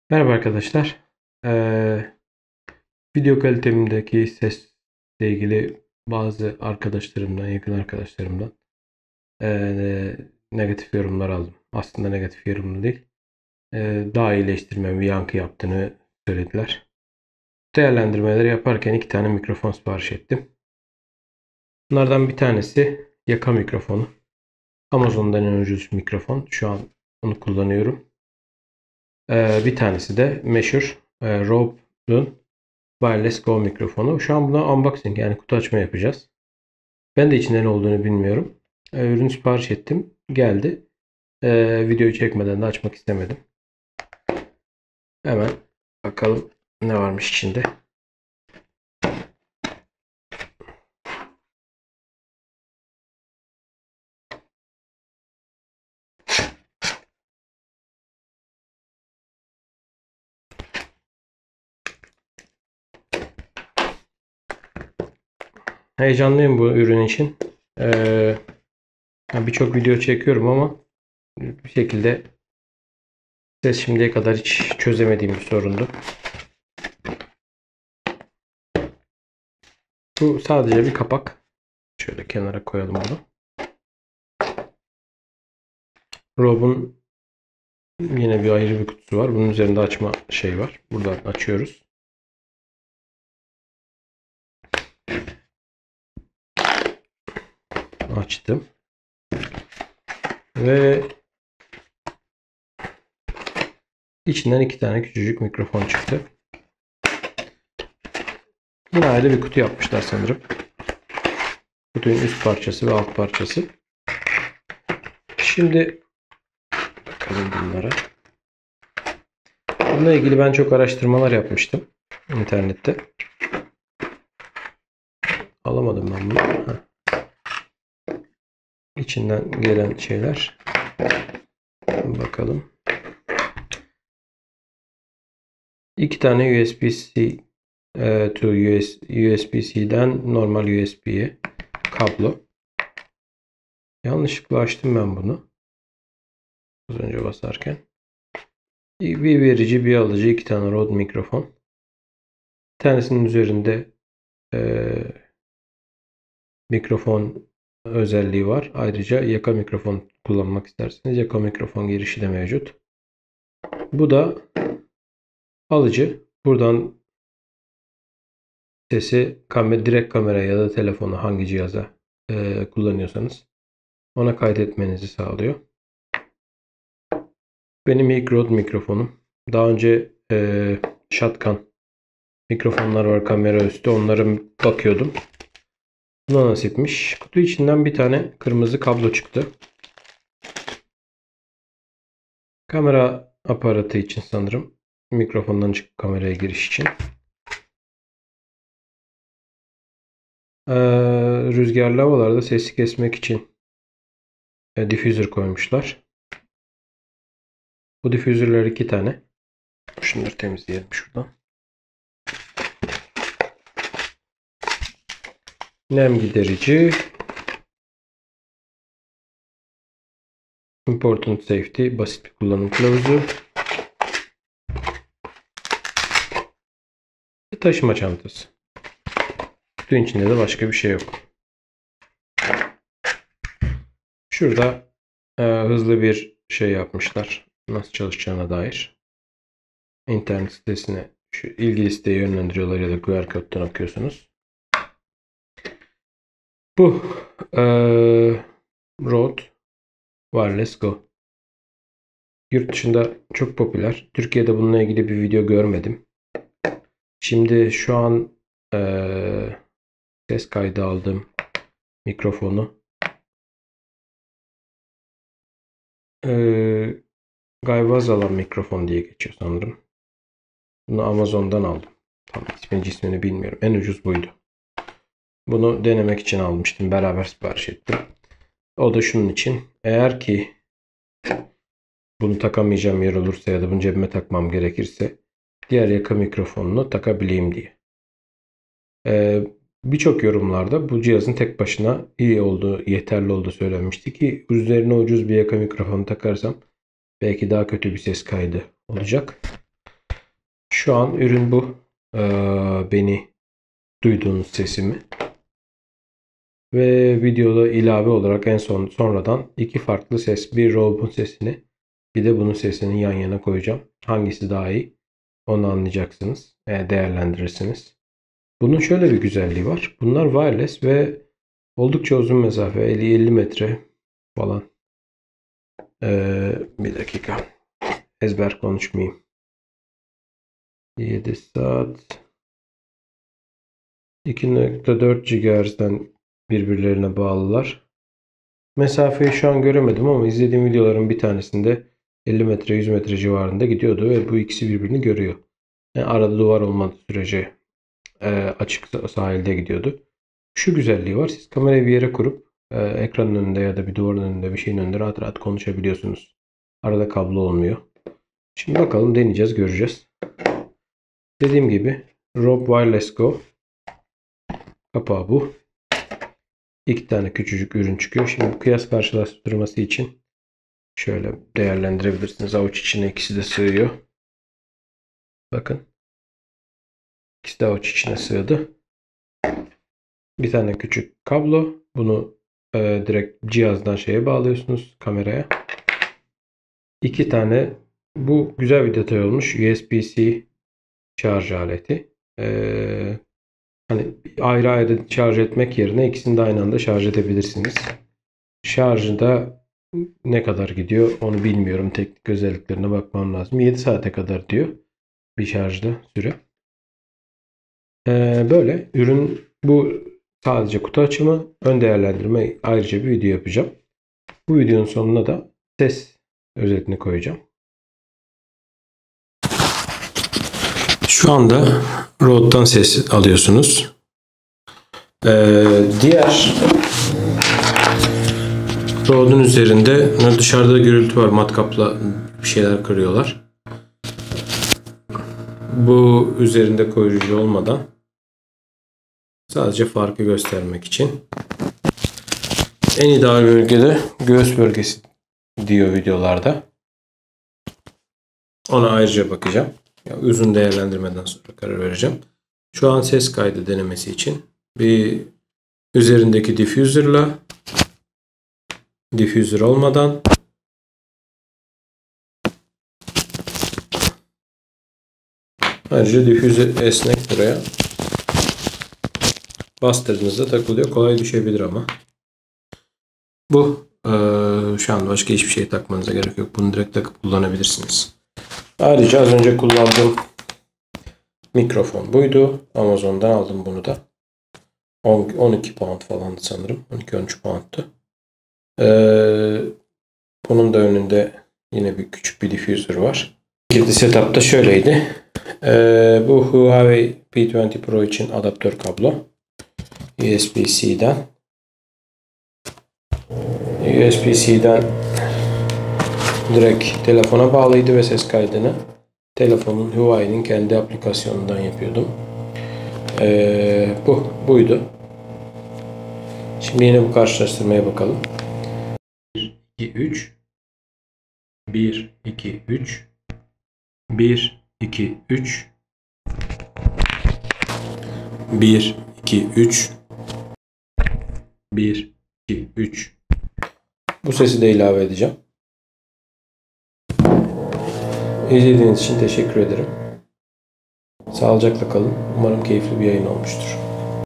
Merhaba arkadaşlar. Ee, Video kalitemdeki sesle ilgili bazı arkadaşlarımdan, yakın arkadaşlarımdan negatif yorumlar aldım. Aslında negatif yorum değil. Daha iyileştirmemi, yankı yaptığını söylediler. Değerlendirmeleri yaparken iki tane mikrofon sipariş ettim. Bunlardan bir tanesi yaka mikrofonu. Amazon'dan en ucuz mikrofon. Şu an onu kullanıyorum. Bir tanesi de meşhur Rode'un Wireless Go mikrofonu. Şu an buna unboxing yani kutu açma yapacağız. Ben de içinde ne olduğunu bilmiyorum. Ürün sipariş ettim. Geldi. Videoyu çekmeden de açmak istemedim. Hemen bakalım ne varmış içinde. Heyecanlıyım bu ürün için. Birçok video çekiyorum ama bir şekilde ses şimdiye kadar hiç çözemediğim bir sorundu. Bu sadece bir kapak. Şöyle kenara koyalım bunu. Rode'un yine bir ayrı bir kutusu var. Bunun üzerinde açma şey var. Buradan açıyoruz. Açtım. Ve içinden iki tane küçücük mikrofon çıktı. Yine ayrı bir kutu yapmışlar sanırım. Kutunun üst parçası ve alt parçası. Şimdi bakalım bunlara. Bununla ilgili ben çok araştırmalar yapmıştım internette. Alamadım ben bunu. İçinden gelen şeyler. Bakalım. İki tane USB-C to USB-C'den normal USB'ye kablo. Yanlışlıkla açtım ben bunu. Az önce basarken. Bir verici, bir alıcı, iki tane Rode mikrofon. Bir tanesinin üzerinde mikrofon özelliği var. Ayrıca yaka mikrofon kullanmak isterseniz yaka mikrofon girişi de mevcut. Bu da alıcı. Buradan sesi direkt kameraya ya da telefona hangi cihaza kullanıyorsanız ona kaydetmenizi sağlıyor. Benim ilk Rode mikrofonum. Daha önce shotgun mikrofonlar var kamera üstü. Onlara bakıyordum. Buna nasipmiş. Kutu içinden bir tane kırmızı kablo çıktı. Kamera aparatı için sanırım. Mikrofondan çıkıp kameraya giriş için. Rüzgarlı havalarda sesi kesmek için diffuser koymuşlar. Bu diffuserler iki tane. Şunları temizleyelim şuradan. Nem giderici. Important Safety. Basit bir kullanım kılavuzu. Bir taşıma çantası. Kutunun içinde de başka bir şey yok. Şurada hızlı bir şey yapmışlar. Nasıl çalışacağına dair. İnternet sitesine şu ilgili siteye yönlendiriyorlar ya da QR koddan okuyorsunuz. Bu Rode Wireless Go. Yurt dışında çok popüler. Türkiye'de bununla ilgili bir video görmedim. Şimdi şu an ses kaydı aldığım mikrofonu Gayvaz alan mikrofon diye geçiyor sanırım. Bunu Amazon'dan aldım. Tam ismini bilmiyorum. En ucuz buydu. Bunu denemek için almıştım. Beraber sipariş ettim. O da şunun için. Eğer ki bunu takamayacağım yer olursa ya da bunu cebime takmam gerekirse diğer yaka mikrofonunu takabileyim diye. Birçok yorumlarda bu cihazın tek başına iyi olduğu, yeterli olduğu söylenmişti ki üzerine ucuz bir yaka mikrofonu takarsam belki daha kötü bir ses kaydı olacak. Şu an ürün bu. Beni duyduğunuz sesimi. Ve videoda ilave olarak sonradan iki farklı ses. Bir Rode'un sesini, bir de bunun sesini yan yana koyacağım. Hangisi daha iyi? Onu anlayacaksınız. Değerlendirirsiniz. Bunun şöyle bir güzelliği var. Bunlar wireless ve oldukça uzun mesafe. 50 metre falan. Bir dakika. Ezber konuşmayayım. 7 saat 2.4 GHz'den birbirlerine bağlılar. Mesafeyi şu an göremedim ama izlediğim videoların bir tanesinde 50 metre 100 metre civarında gidiyordu ve bu ikisi birbirini görüyor. Yani arada duvar olmadığı sürece açık sahilde gidiyordu. Şu güzelliği var. Siz kamerayı bir yere kurup ekranın önünde ya da bir duvarın önünde bir şeyin önünde rahat rahat konuşabiliyorsunuz. Arada kablo olmuyor. Şimdi bakalım, deneyeceğiz, göreceğiz. Dediğim gibi Rode Wireless Go. Kapağı bu. İki tane küçücük ürün çıkıyor. Şimdi bu kıyas karşılaştırması için şöyle değerlendirebilirsiniz. Avuç içine ikisi de sığıyor. Bakın. İkisi de avuç içine sığdı. Bir tane küçük kablo. Bunu direkt cihazdan şeye bağlıyorsunuz, kameraya. İki tane, bu güzel bir detay olmuş, USB-C şarj aleti. Hani ayrı ayrı şarj etmek yerine ikisini de aynı anda şarj edebilirsiniz. Şarjı da ne kadar gidiyor onu bilmiyorum. Teknik özelliklerine bakmam lazım. 7 saate kadar diyor bir şarjda süre. Böyle ürün bu, sadece kutu açımı, ön değerlendirme, ayrıca bir video yapacağım. Bu videonun sonuna da ses özetini koyacağım. Şu anda Rode'dan ses alıyorsunuz. Diğer Rode'un üzerinde dışarıda gürültü var. Matkapla bir şeyler kırıyorlar. Bu üzerinde koruyucu olmadan, sadece farkı göstermek için. En ideal bölgede göğüs bölgesi diyor videolarda. Ona ayrıca bakacağım. Uzun değerlendirmeden sonra karar vereceğim. Şu an ses kaydı denemesi için bir üzerindeki diffuser'la, diffuser olmadan, ayrıca diffuser esnek, buraya bastırdığınızda takılıyor. Kolay düşebilir ama. Bu şu an başka hiçbir şey takmanıza gerek yok. Bunu direkt takıp kullanabilirsiniz. Ayrıca az önce kullandığım mikrofon buydu. Amazon'dan aldım bunu da. 12 pound falandı sanırım. 12-13 pound'tu. Bunun da önünde yine bir küçük bir diffuser var. İkinci setup da şöyleydi. Bu Huawei P20 Pro için adaptör kablo. USB-C'den direkt telefona bağlıydı ve ses kaydını telefonun, Huawei'nin kendi aplikasyonundan yapıyordum. Buydu. Şimdi yine bu karşılaştırmaya bakalım. 1, 2, 3 1, 2, 3 1, 2, 3 1, 2, 3 1, 2, 3 Bu sesi de ilave edeceğim. İzlediğiniz için teşekkür ederim. Sağlıcakla kalın. Umarım keyifli bir yayın olmuştur.